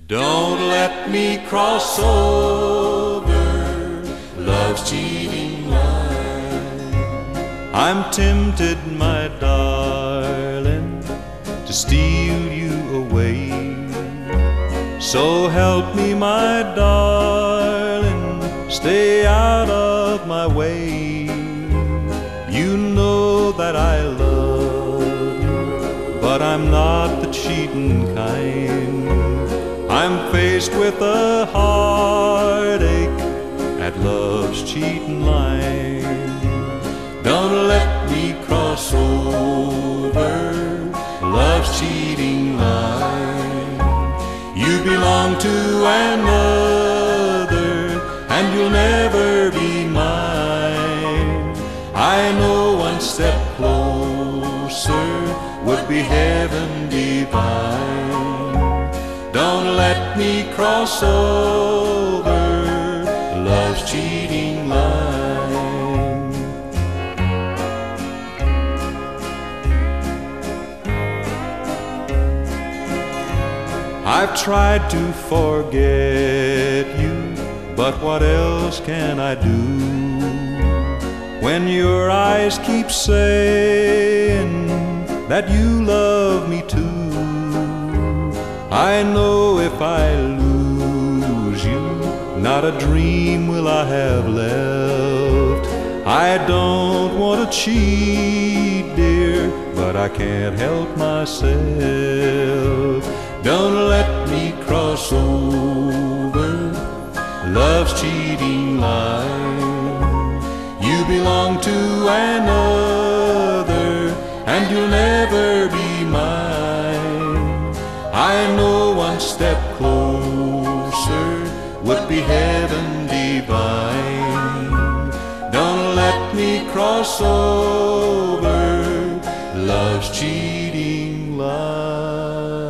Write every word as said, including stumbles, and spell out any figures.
Don't let me cross over love's cheating line. I'm tempted, my darling, to steal you away. So help me, my darling, stay out of my way. You know that I love you, but I'm not the cheating kind. I'm faced with a heartache at love's cheating line. Don't let me cross over love's cheating line. You belong to another, and you'll never be mine. I know one step closer would be heaven divine. Don't let me cross over love's cheating line. I've tried to forget you, but what else can I do when your eyes keep saying that you love me too? I know if I lose you, not a dream will I have left. I don't want to cheat, dear, but I can't help myself. Don't let me cross over love's cheating line. You belong to another, and you'll never be mine. I know one step closer would be heaven divine. Don't let me cross over love's cheating line.